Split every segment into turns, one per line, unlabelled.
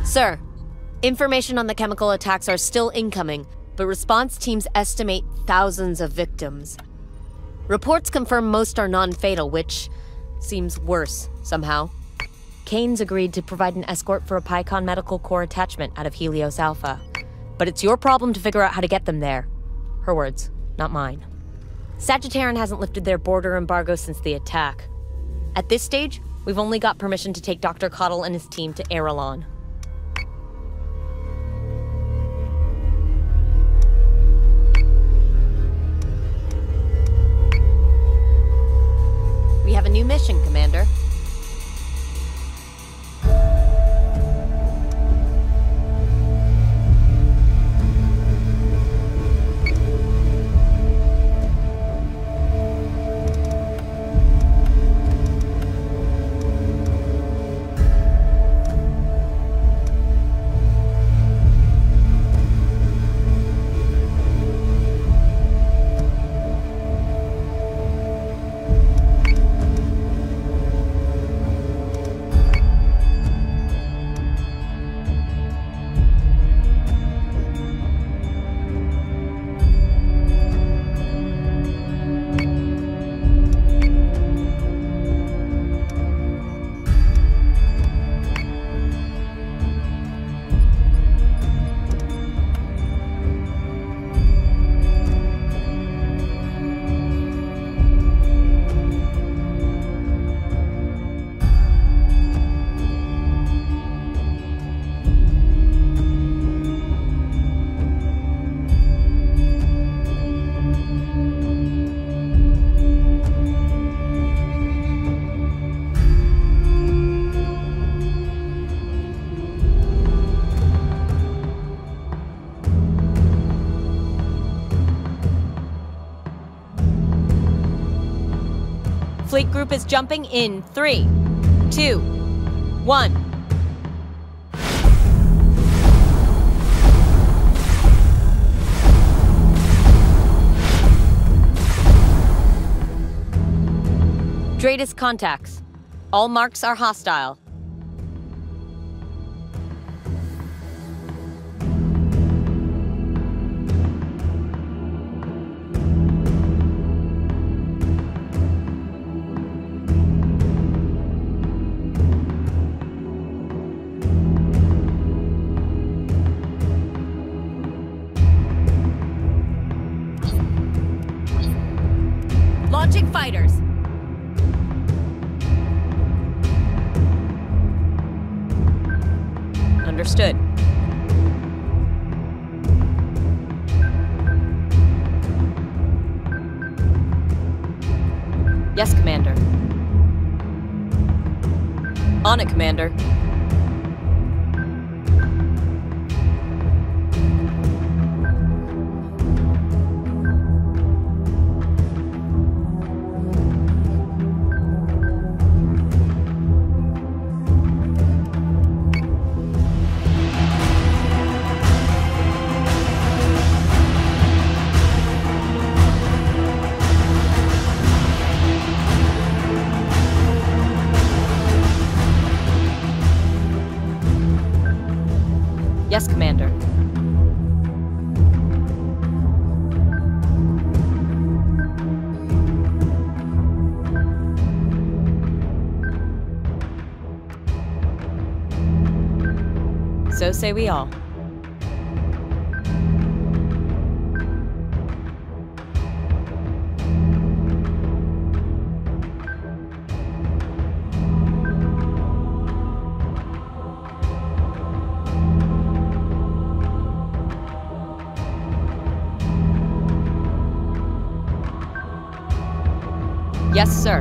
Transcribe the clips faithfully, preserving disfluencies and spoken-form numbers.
Sir, information on the chemical attacks are still incoming, but response teams estimate thousands of victims. Reports confirm most are non-fatal, which seems worse, somehow. Kane's agreed to provide an escort for a PyCon Medical Corps attachment out of Helios Alpha. But it's your problem to figure out how to get them there. Her words, not mine. Sagittarian hasn't lifted their border embargo since the attack. At this stage, we've only got permission to take Doctor Cottle and his team to Erelon. We have a new mission, Commander. Fleet group is jumping in three, two, one. Dratus contacts. All marks are hostile. Launching fighters. Understood. Yes, Commander. On it, Commander. Yes, Commander. So say we all. Yes, sir.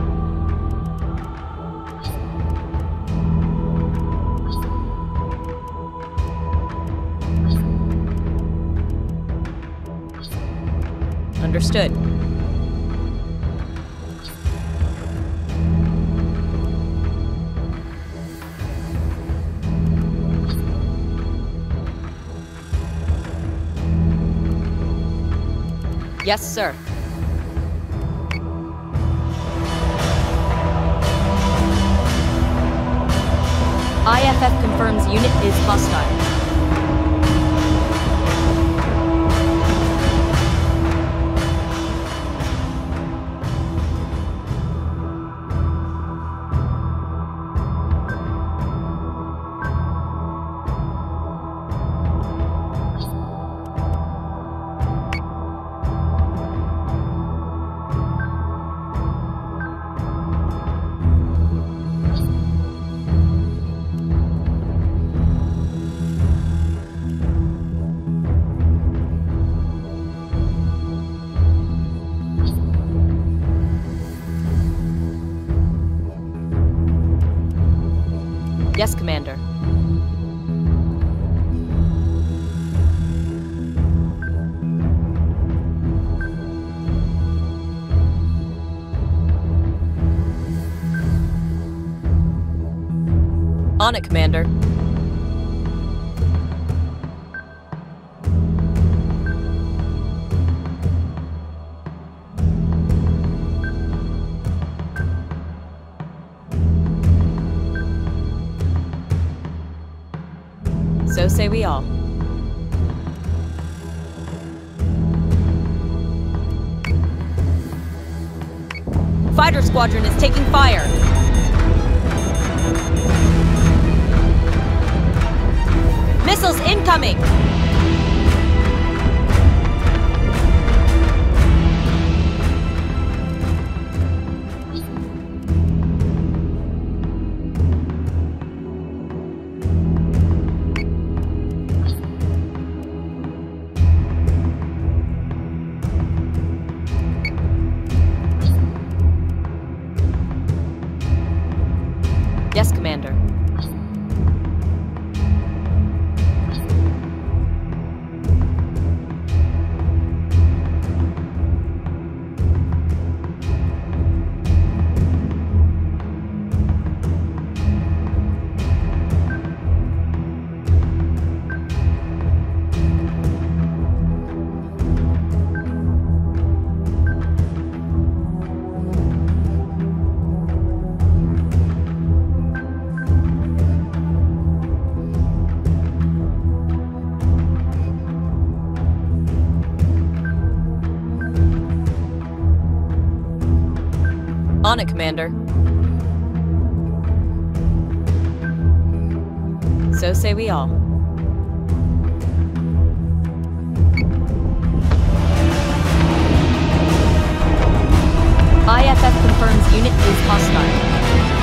Understood. Yes, sir. I F F confirms unit is hostile. Yes, Commander. On it, Commander. So say we all. Fighter squadron is taking fire. Missiles incoming! Yes, Commander. On it, Commander. So say we all. I F F confirms unit is hostile.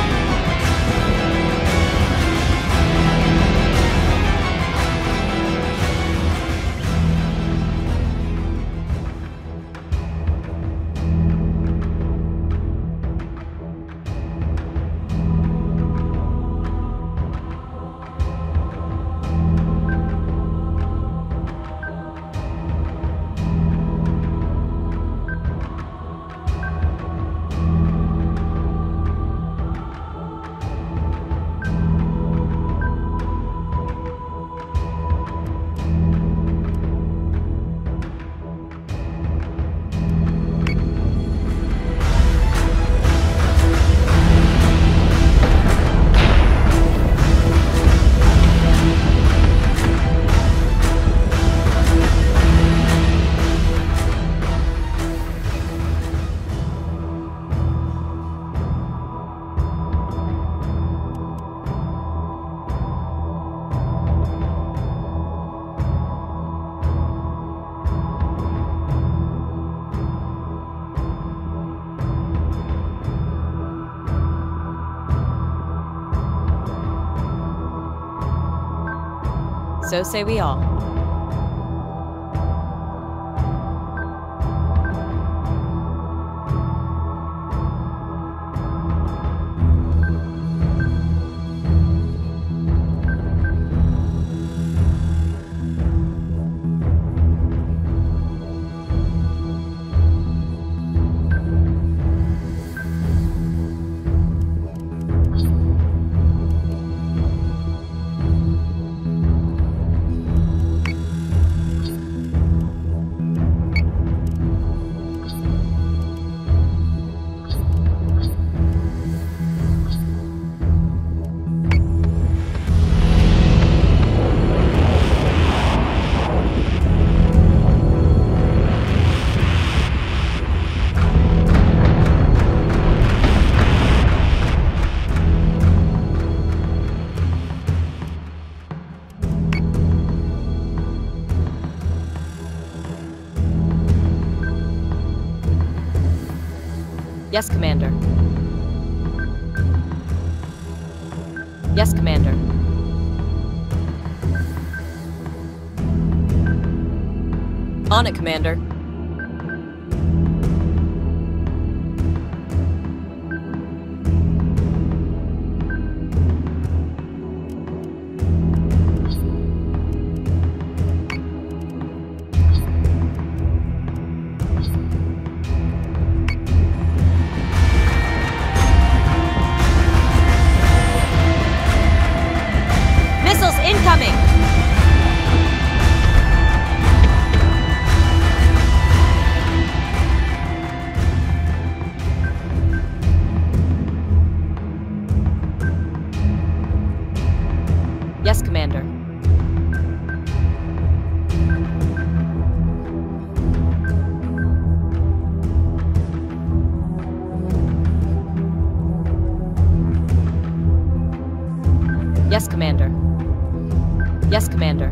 So say we all. Yes, Commander. Yes, Commander. On it, Commander. Missiles incoming! Yes, Commander. Yes, Commander. Yes, Commander.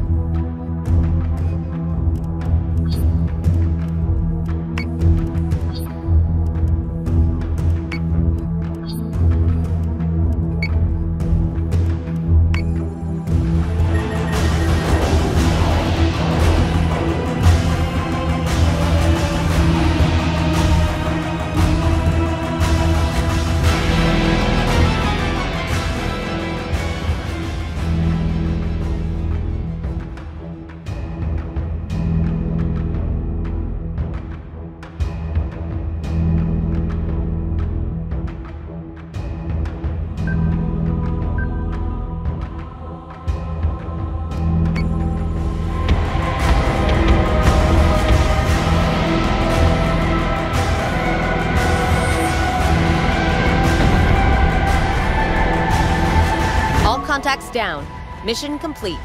Contacts down. Mission complete.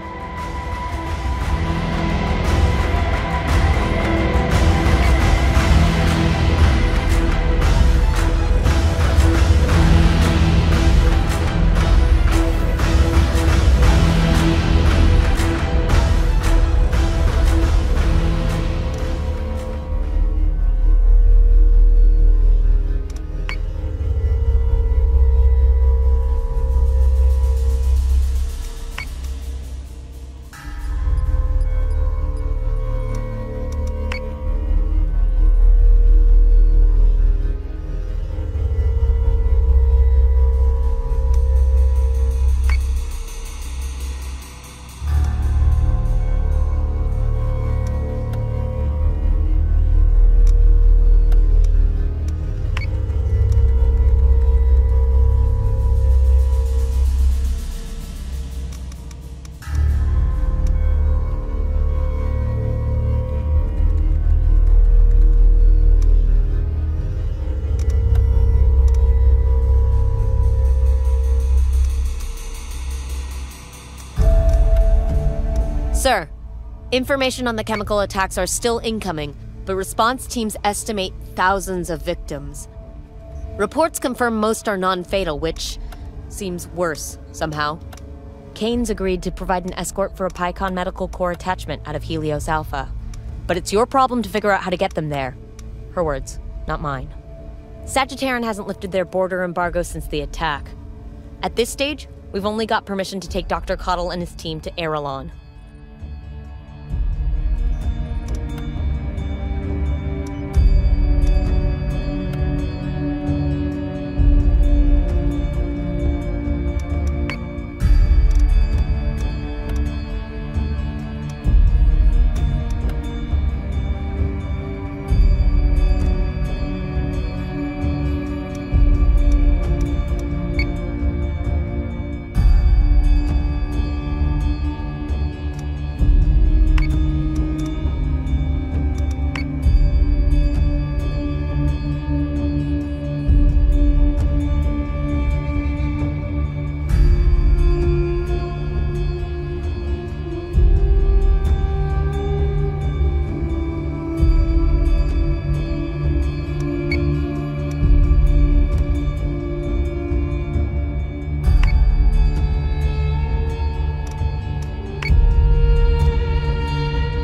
Sir, information on the chemical attacks are still incoming, but response teams estimate thousands of victims. Reports confirm most are non-fatal, which seems worse, somehow. Kane's agreed to provide an escort for a Pycon Medical Corps attachment out of Helios Alpha. But it's your problem to figure out how to get them there. Her words, not mine. Sagittarian hasn't lifted their border embargo since the attack. At this stage, we've only got permission to take Doctor Cottle and his team to Erelon.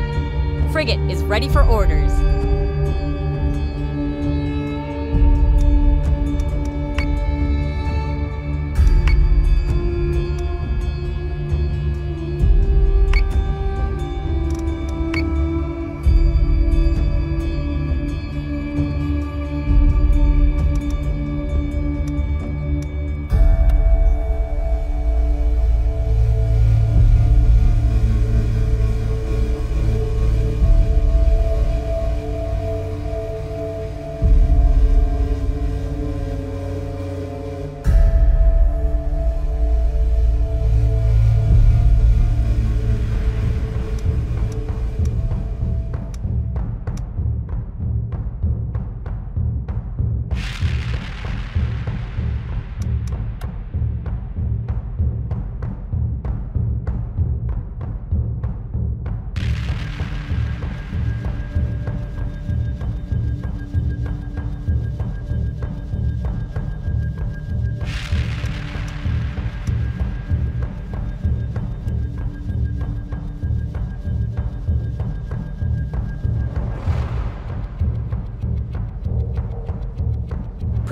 Frigate is ready for orders.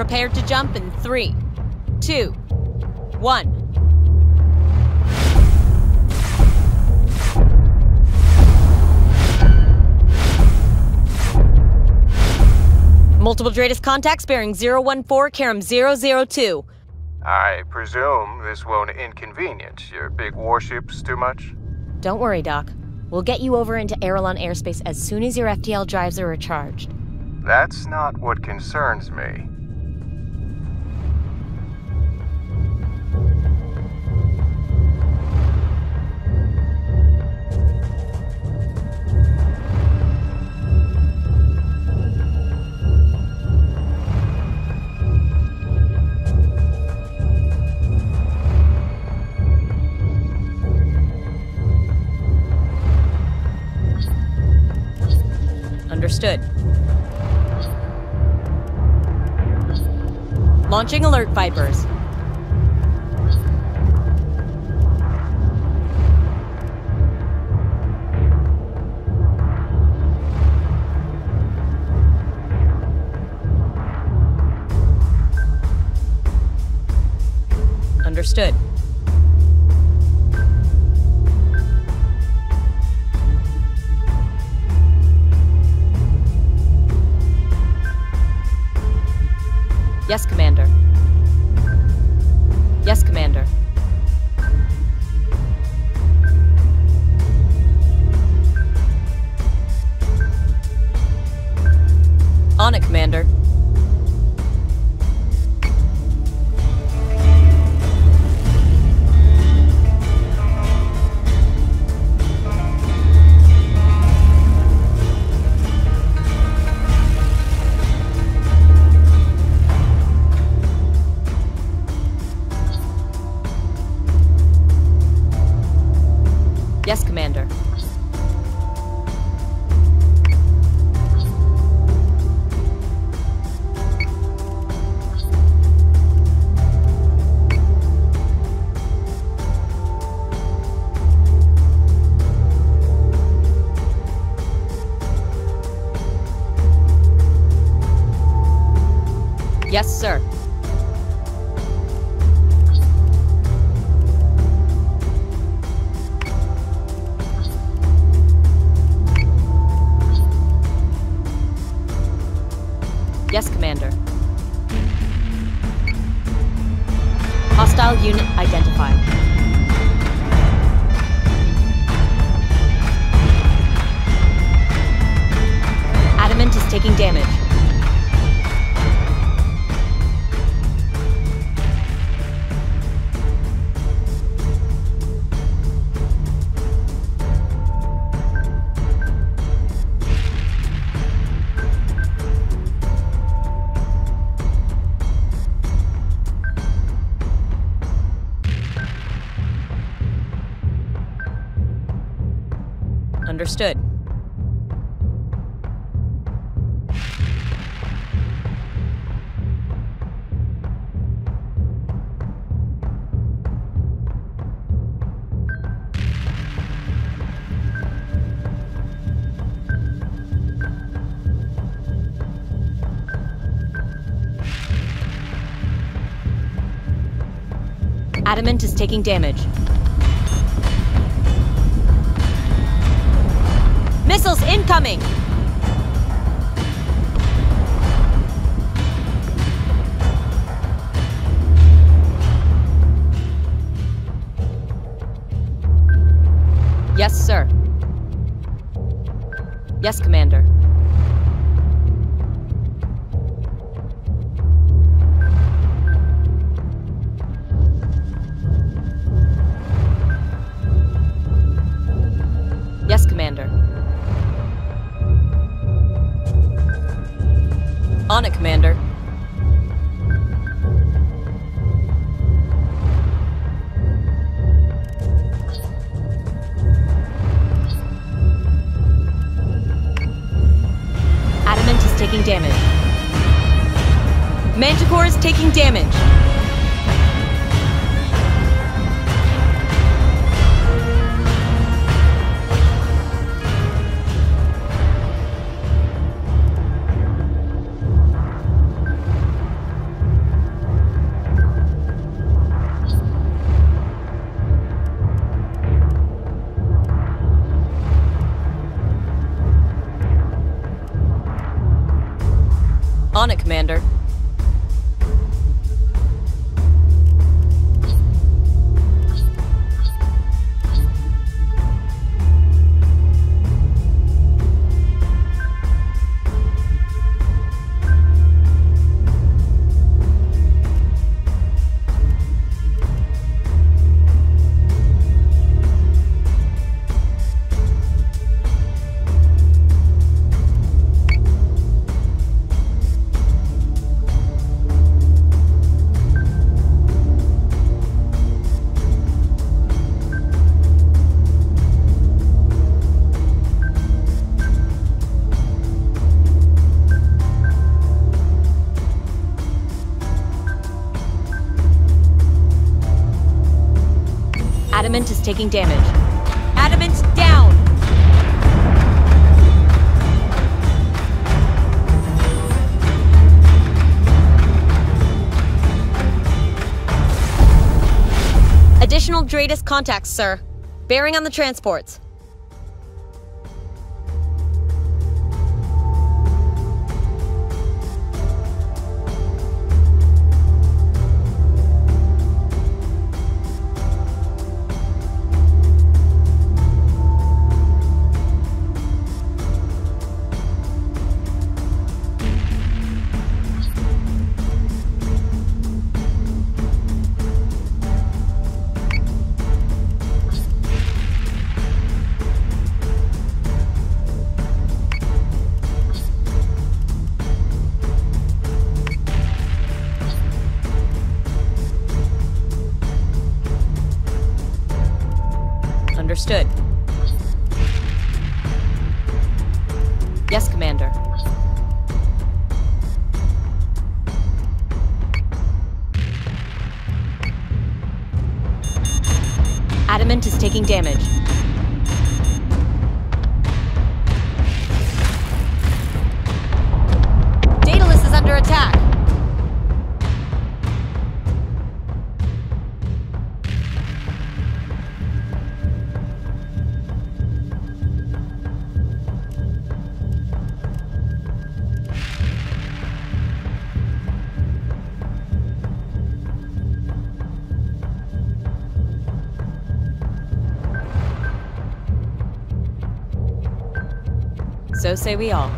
Prepare to jump in three, two, one. Multiple Dratus contacts bearing zero one four, Karam zero zero two.
I presume this won't inconvenience your big warships too much?
Don't worry, Doc. We'll get you over into Arelon airspace as soon as your F T L drives are recharged.
That's not what concerns me.
Understood. Launching alert Vipers. Understood. Yes, Commander. Yes, Commander. On it, Commander. Yes, Commander. Yes, sir. Yes, Commander. Hostile unit identified. Adamant is taking damage. Understood. Adamant is taking damage. Missiles incoming! Yes, sir. Yes, Commander. Yes, Commander. On it, Commander. Adamant is taking damage. Manticore is taking damage. it, Commander. Adamant is taking damage. Adamant down! Additional Dratus contacts, sir. Bearing on the transports. Understood. Yes, Commander. Adamant is taking damage. Daedalus is under attack. So say we all.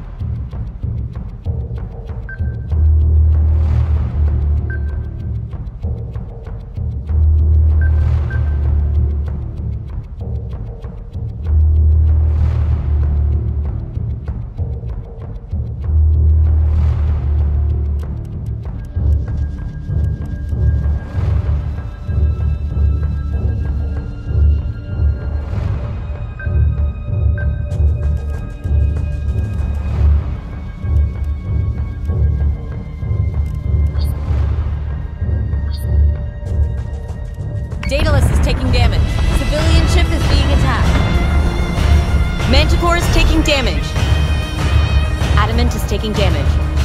Daedalus is taking damage. Civilian ship is being attacked. Manticore is taking damage. Adamant is taking damage.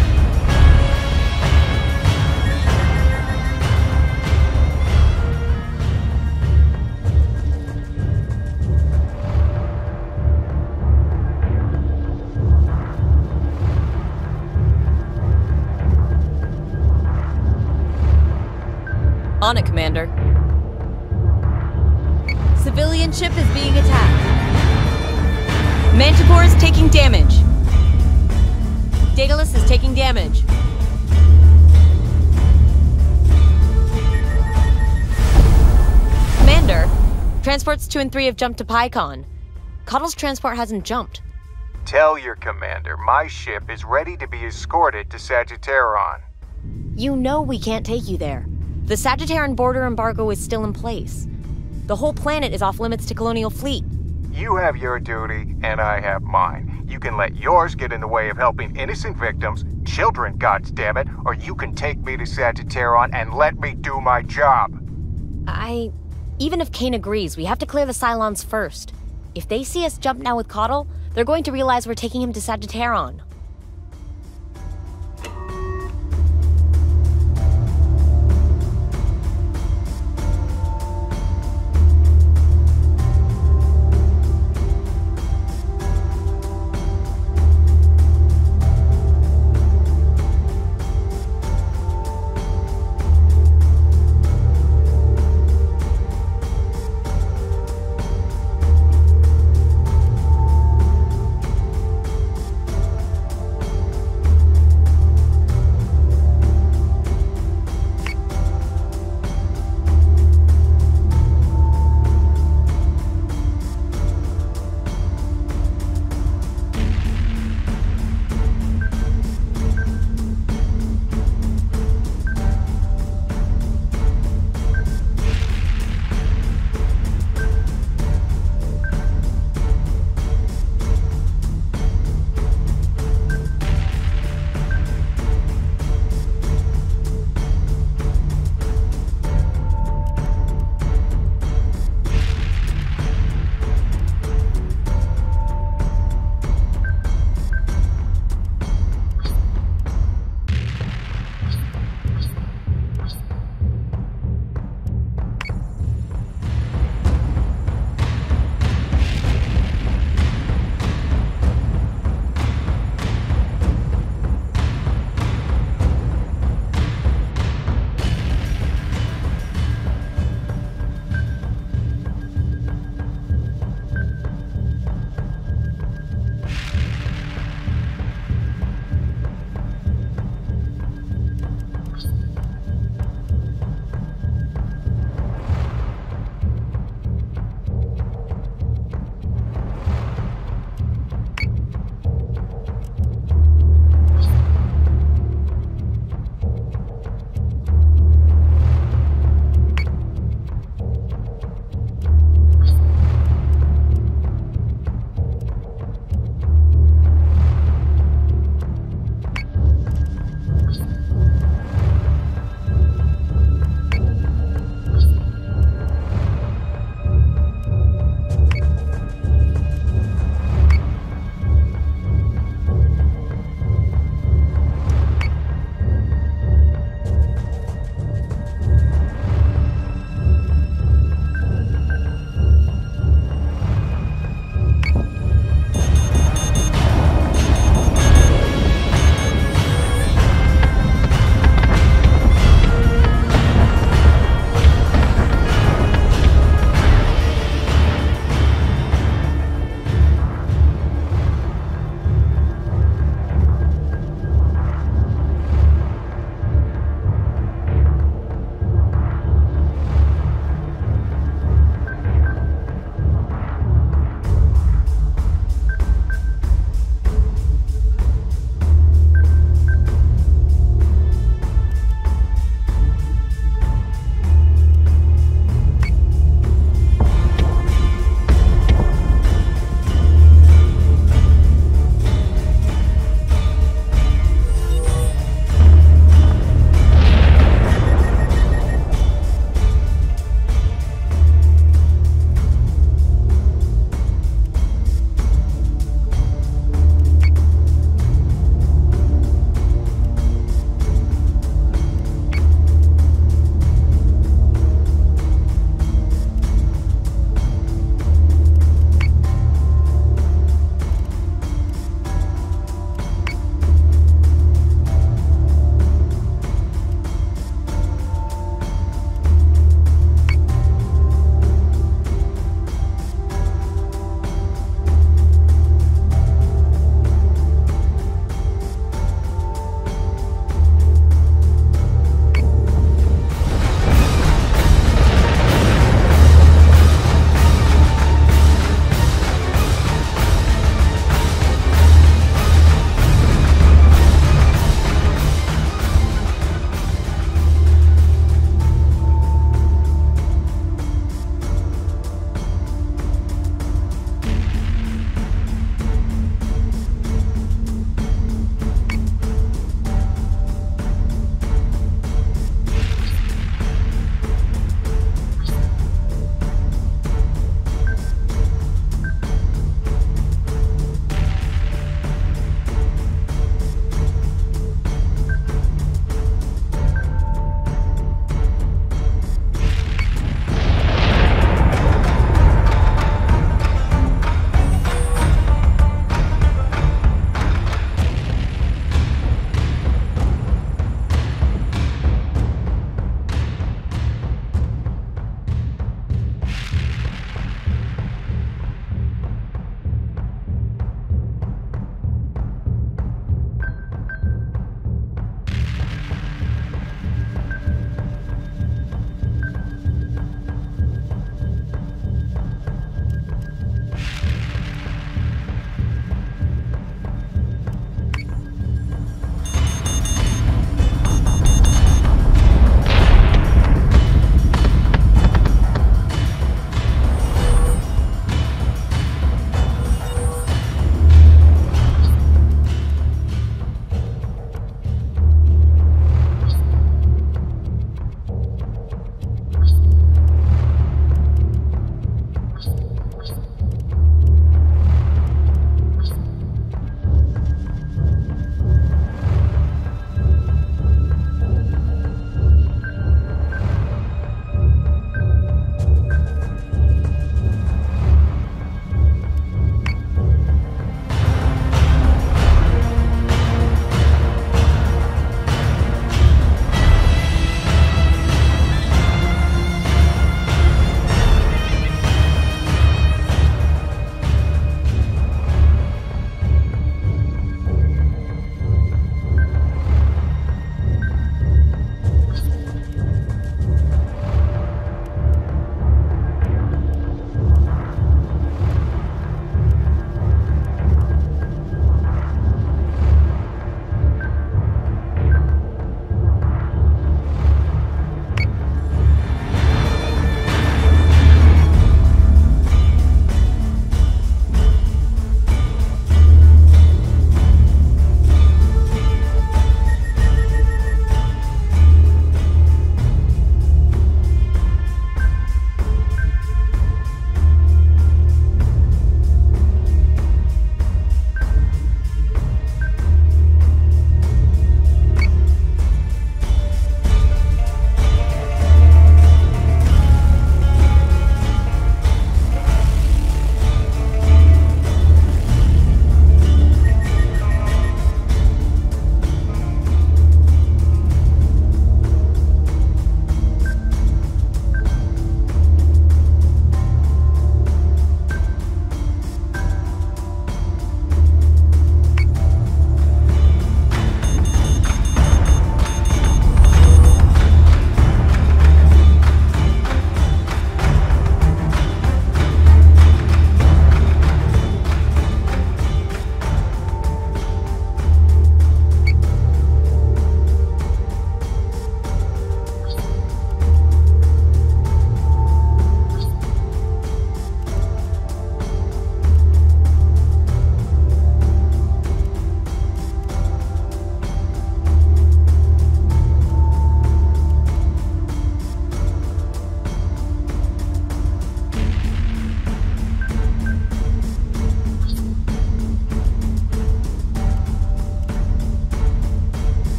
On it, Commander. Civilian ship is being attacked. Manticore is taking damage. Daedalus is taking damage. Commander, transports two and three have jumped to Pycon. Cottle's transport hasn't jumped.
Tell your commander my ship is ready to be escorted to Sagittarion.
You know we can't take you there. The Sagittarian border embargo is still in place. The whole planet is off limits to Colonial Fleet.
You have your duty, and I have mine. You can let yours get in the way of helping innocent victims, children, goddammit, or you can take me to Sagittarion and let me do my job.
I... Even if Kane agrees, we have to clear the Cylons first. If they see us jump now with Cottle, they're going to realize we're taking him to Sagittarion.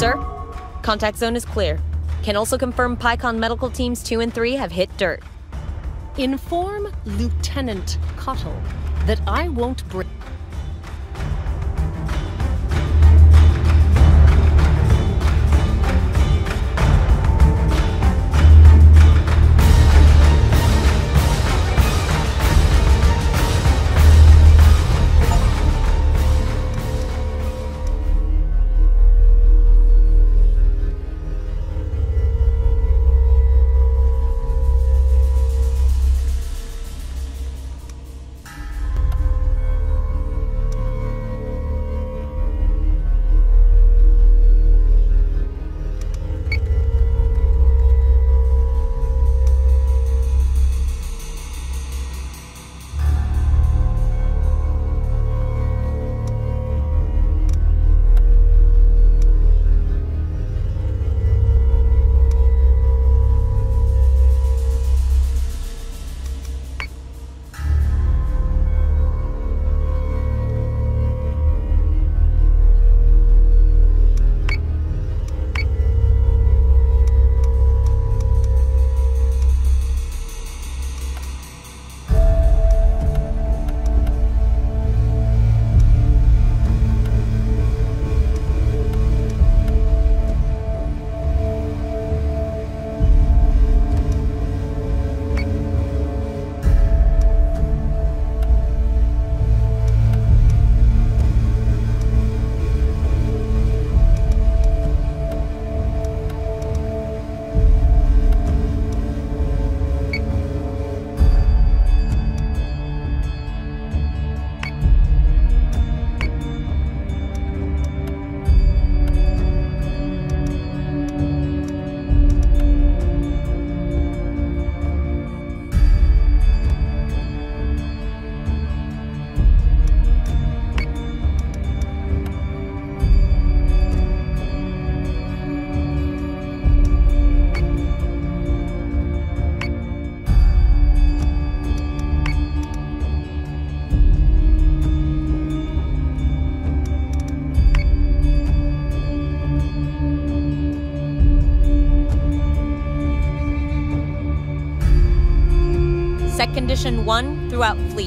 Sir, contact zone is clear. Can also confirm PyCon medical teams two and three have hit dirt.
Inform Lieutenant Cottle that I won't bring...
Set condition one throughout fleet.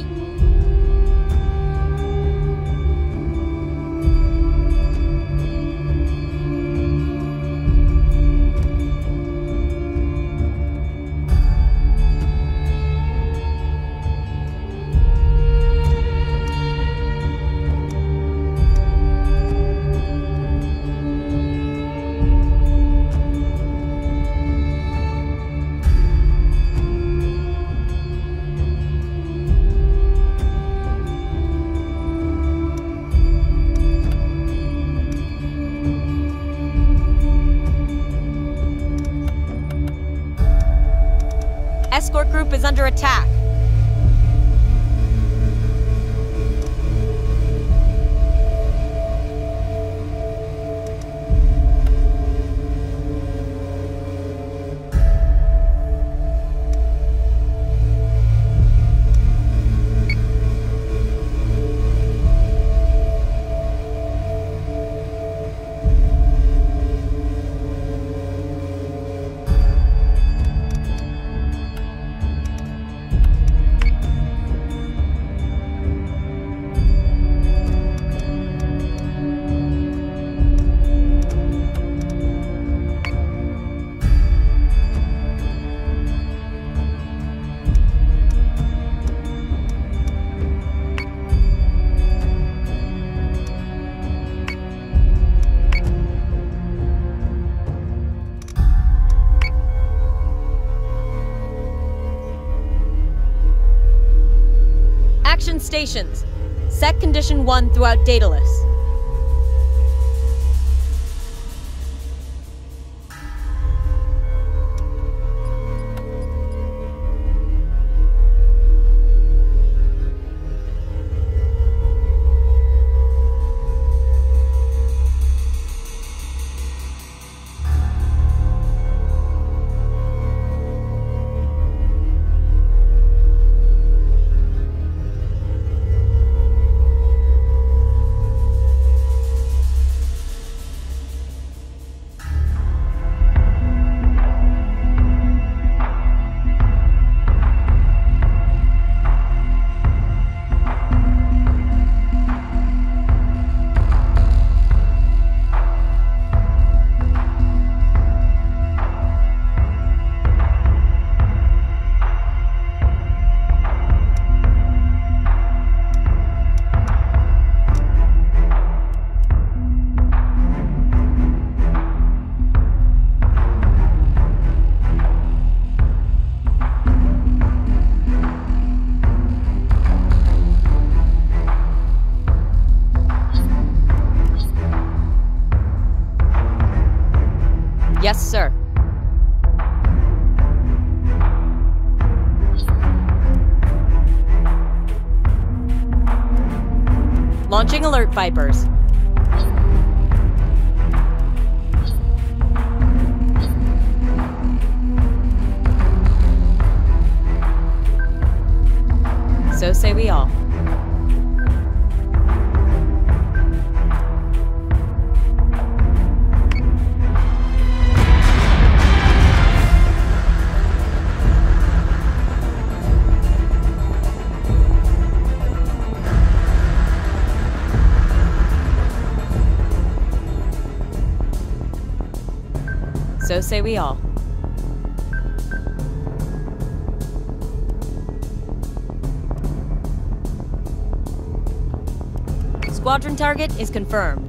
Escort group is under attack. Action stations. Set condition one throughout Daedalus. Yes, sir. Launching alert, Vipers. So say we all. So say we all. Squadron target is confirmed.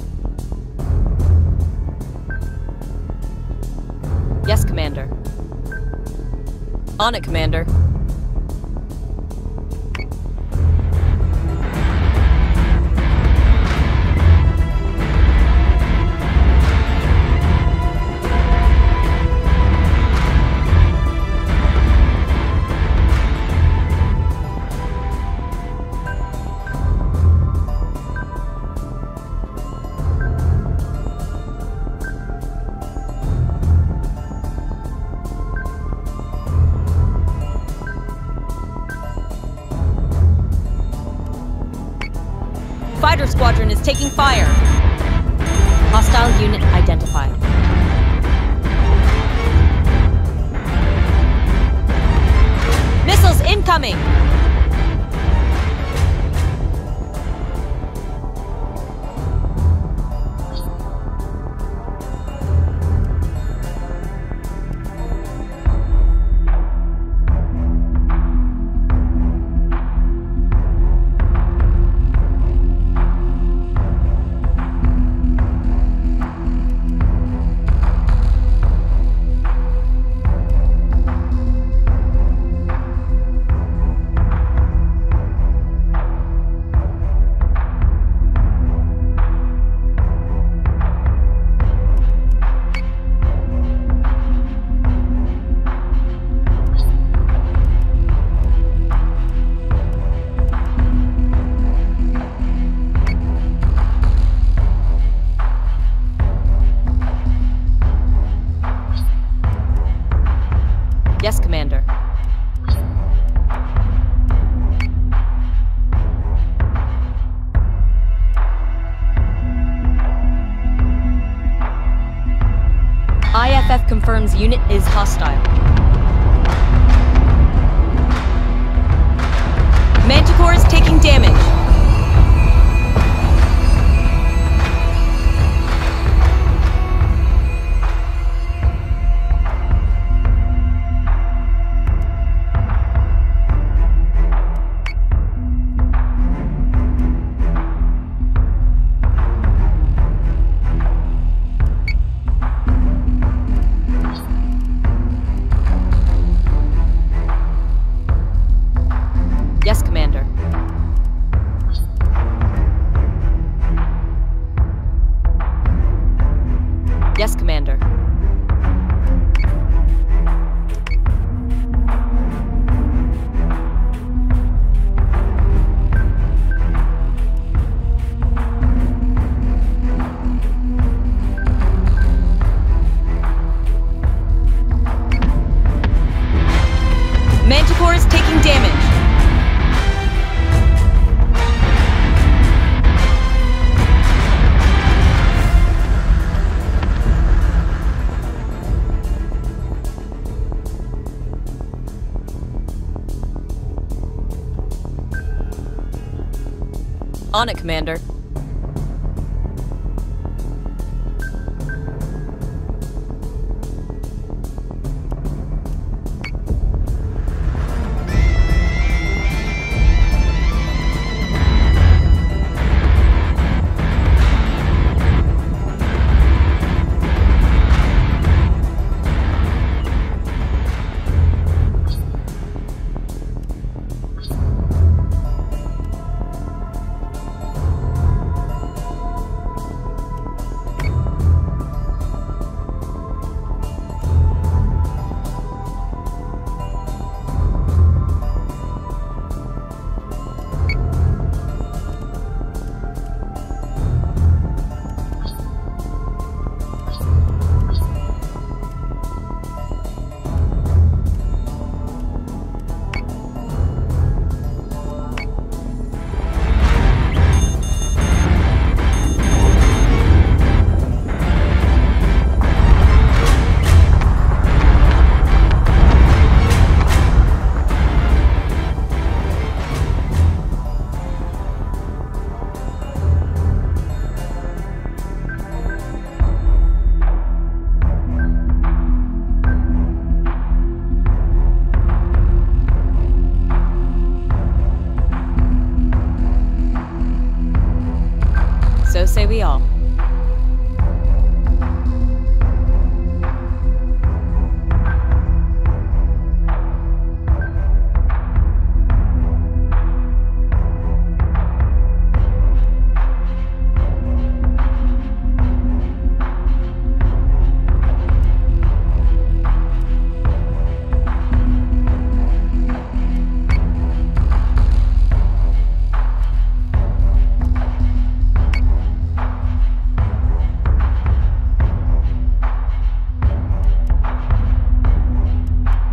Yes, Commander. On it, Commander. Fighter squadron is taking fire. Hostile unit identified. Missiles incoming! Yes, Commander. I F F confirms unit is hostile. Manticore is taking damage. Yes, Commander. Yes, Commander. Manticore is taking damage. On it, Commander.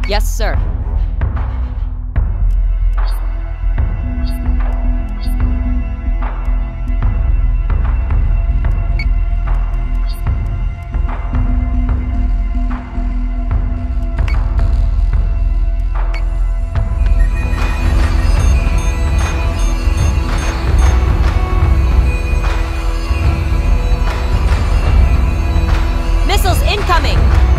Yes, sir. Missiles incoming!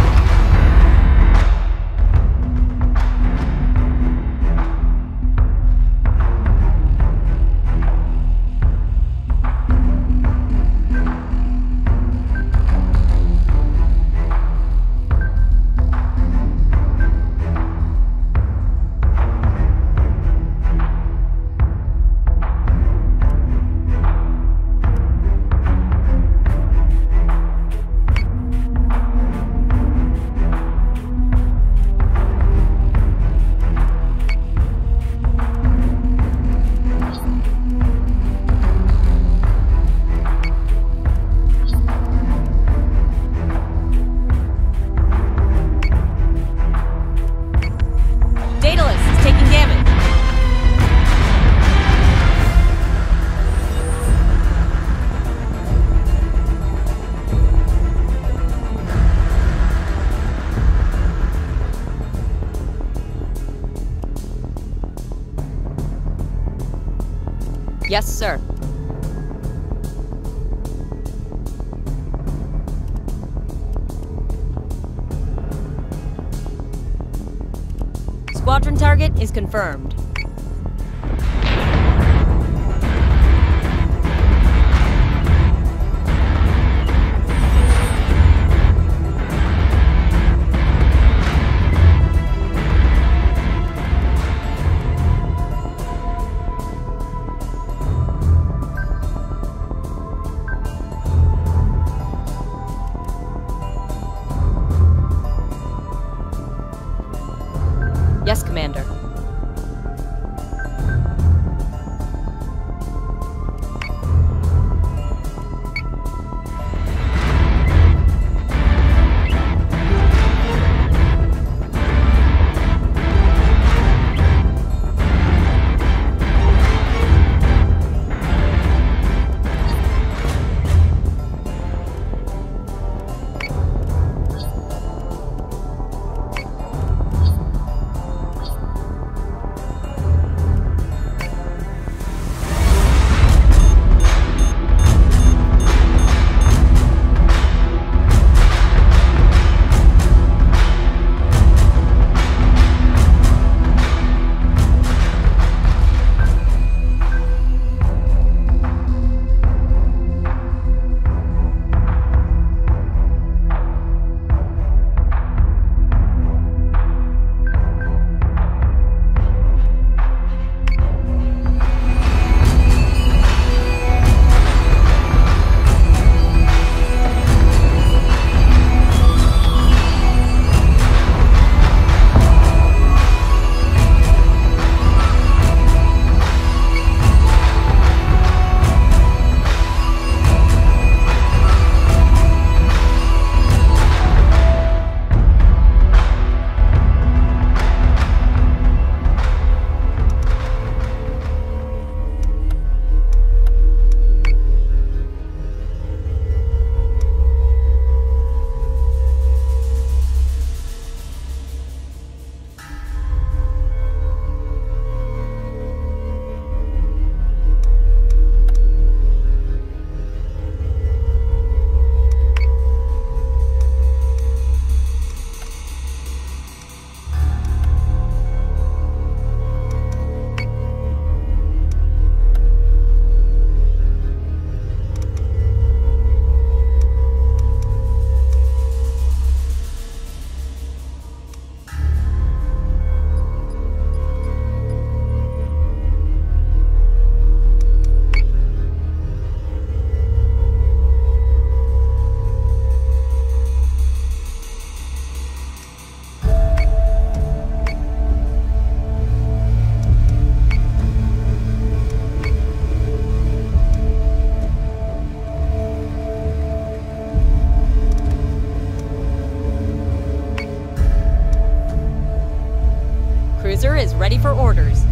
Daedalus is taking damage. Yes, sir. Squadron target is confirmed. Yes, Commander. cruiser is ready for orders.